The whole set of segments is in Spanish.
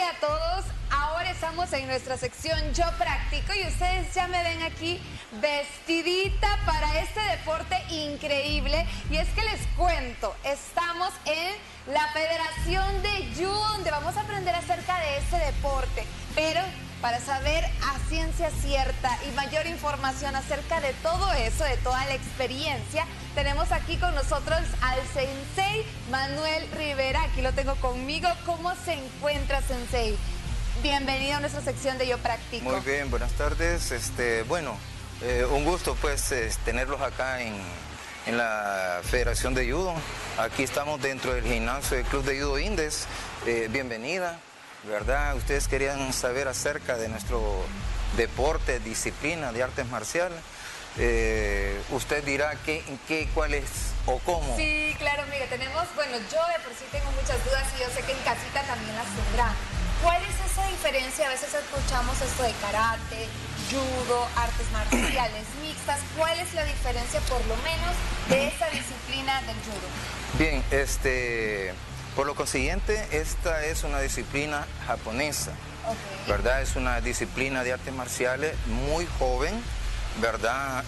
día a todos. Ahora estamos en nuestra sección Yo Practico y ustedes ya me ven aquí vestidita para este deporte increíble. Y es que les cuento, estamos en la Federación de Judo, donde vamos a aprender acerca de este deporte. Pero para saber a ciencia cierta y mayor información acerca de todo eso, de toda la experiencia, tenemos aquí con nosotros al Sensei Manuel Rivera. Aquí lo tengo conmigo. ¿Cómo se encuentra, Sensei? Bienvenido a nuestra sección de Yo Practico. Muy bien, buenas tardes. Un gusto pues tenerlos acá en la Federación de Judo. Aquí estamos dentro del gimnasio del Club de Judo Indes. Bienvenida, ¿verdad? Ustedes querían saber acerca de nuestro deporte, disciplina de artes marciales. Usted dirá cuál es o cómo. Sí, claro, mire, tenemos, bueno, yo de por sí tengo muchas dudas y yo sé que en casita también las tendrán. ¿Cuál es esa diferencia? A veces escuchamos esto de karate, judo, artes marciales mixtas. ¿Cuál es la diferencia, por lo menos, de esa disciplina del judo? Bien, por lo consiguiente, esta es una disciplina japonesa, ¿verdad? Es una disciplina de artes marciales muy joven, ¿verdad?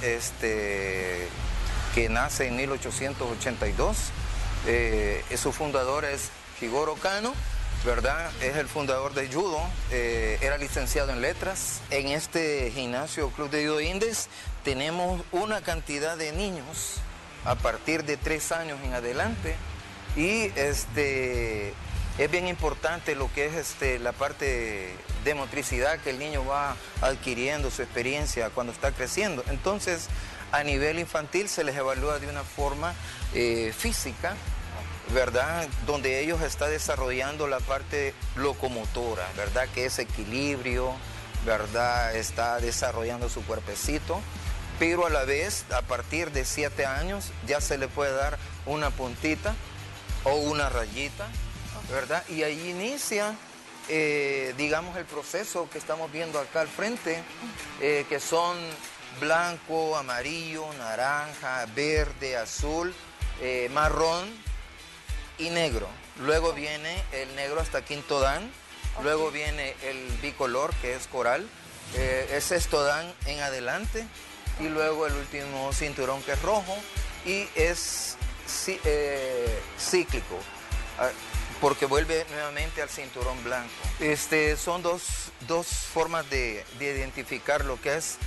Que nace en 1882. Su fundador es Jigoro Kano, ¿verdad? Es el fundador de judo, era licenciado en letras. En este gimnasio Club de Judo Indes tenemos una cantidad de niños a partir de 3 años en adelante y es bien importante lo que es la parte de motricidad que el niño va adquiriendo, su experiencia cuando está creciendo. Entonces, a nivel infantil se les evalúa de una forma física, ¿verdad? Donde ellos están desarrollando la parte locomotora, ¿verdad? Que es equilibrio, ¿verdad? Está desarrollando su cuerpecito, pero a la vez, a partir de 7 años, ya se le puede dar una puntita o una rayita, ¿verdad? Y ahí inicia, digamos, el proceso que estamos viendo acá al frente, que son blanco, amarillo, naranja, verde, azul, marrón y negro. Luego viene el negro hasta quinto dan, luego viene el bicolor, que es coral, es sexto dan en adelante, y luego el último cinturón, que es rojo, y es cíclico, porque vuelve nuevamente al cinturón blanco. Son dos formas de identificar lo que es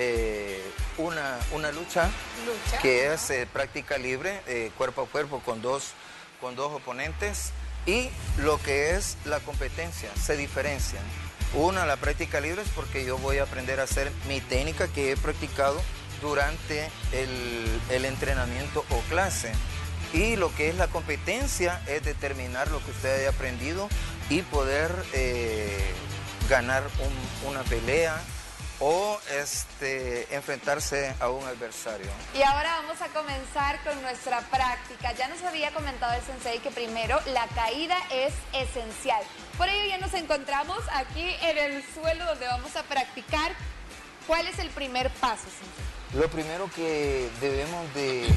una lucha, que es práctica libre, cuerpo a cuerpo con dos oponentes, y lo que es la competencia, se diferencian. La práctica libre es porque yo voy a aprender a hacer mi técnica que he practicado durante el entrenamiento o clase. Y lo que es la competencia es determinar lo que usted haya aprendido y poder ganar una pelea o enfrentarse a un adversario. Y ahora vamos a comenzar con nuestra práctica. Ya nos había comentado el Sensei que primero la caída es esencial. Por ello ya nos encontramos aquí en el suelo donde vamos a practicar. ¿Cuál es el primer paso, Sensei? Lo primero que debemos de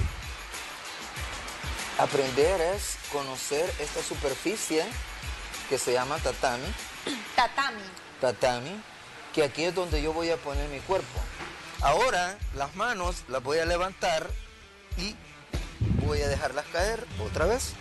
aprender es conocer esta superficie que se llama tatami. Tatami. Tatami, que aquí es donde yo voy a poner mi cuerpo. Ahora las manos las voy a levantar y voy a dejarlas caer otra vez.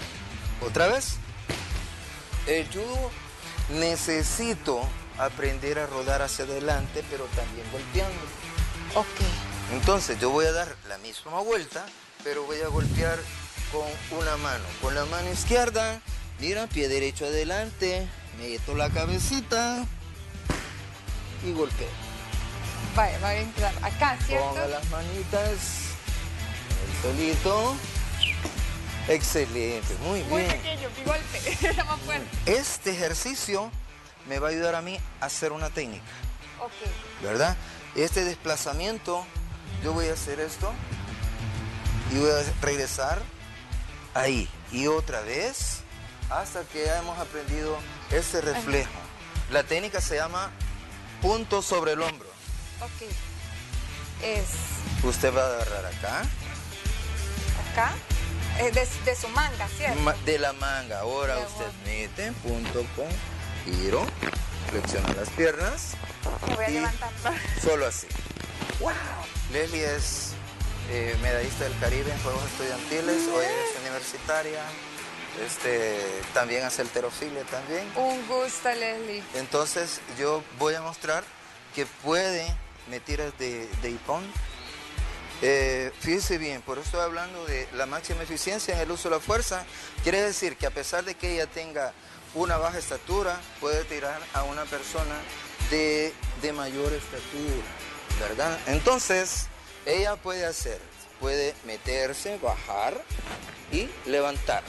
El judo necesito aprender a rodar hacia adelante, pero también golpeando. Ok. Entonces yo voy a dar la misma vuelta, pero voy a golpear con una mano. Con la mano izquierda, mira, pie derecho adelante, meto la cabecita y golpeo. Vaya, va a entrar acá, ¿cierto? Ponga las manitas, el solito. Excelente, muy bien. Muy pequeño, mi golpe, era más fuerte. Este ejercicio me va a ayudar a mí a hacer una técnica. Ok. ¿Verdad? Este desplazamiento, yo voy a hacer esto y voy a regresar ahí. Y otra vez, hasta que ya hemos aprendido ese reflejo. La técnica se llama punto sobre el hombro. Ok. Usted va a agarrar acá. Acá. De su manga, ¿cierto? De la manga. Ahora usted mete punto con giro, flexiono las piernas. Me voy a y levantar. solo así. ¡Wow! Leslie es medallista del Caribe en Juegos Estudiantiles, hoy es universitaria. También hace halterofilia también. Un gusto, Leslie. Entonces yo voy a mostrar que puede meter de hipón. Fíjese bien, por eso estoy hablando de la máxima eficiencia en el uso de la fuerza. Quiere decir que a pesar de que ella tenga una baja estatura, puede tirar a una persona de mayor estatura, ¿verdad? Entonces, ella puede meterse, bajar y levantar.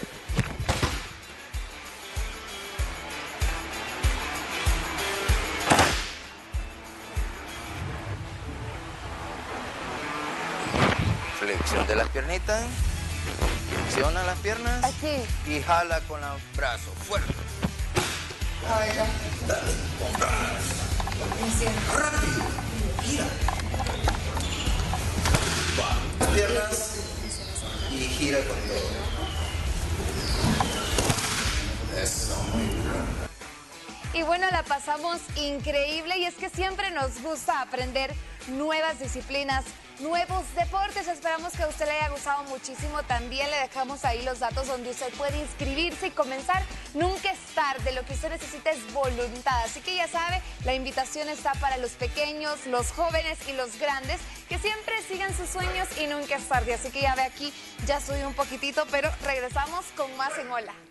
Flexión de las piernitas, flexiona las piernas Aquí. y jala con los brazos, fuerte. Dale, con brazos. Rápido, gira. Va, piernas y gira con todo. Eso, muy bien. Y bueno, la pasamos increíble y es que siempre nos gusta aprender nuevas disciplinas, nuevos deportes. Esperamos que a usted le haya gustado muchísimo. También le dejamos ahí los datos donde usted puede inscribirse y comenzar. Nunca es tarde, lo que usted necesita es voluntad. Así que ya sabe, la invitación está para los pequeños, los jóvenes y los grandes, que siempre sigan sus sueños y nunca es tarde. Así que ya ve aquí, ya subí un poquitito, pero regresamos con más en Hola.